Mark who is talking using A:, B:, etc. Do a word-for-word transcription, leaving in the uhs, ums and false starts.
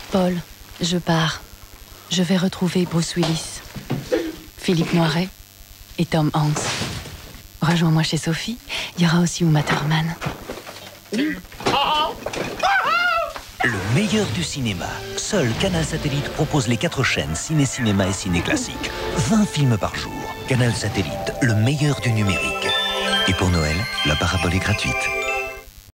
A: Paul, je pars. Je vais retrouver Bruce Willis, Philippe Noiret et Tom Hanks. Rejoins-moi chez Sophie. Il y aura aussi Uma Thurman.
B: Le meilleur du cinéma. Seul Canal Satellite propose les quatre chaînes Ciné Cinéma et Ciné Classique. vingt films par jour. Canal Satellite, le meilleur du numérique. Et pour Noël, la parabole est gratuite.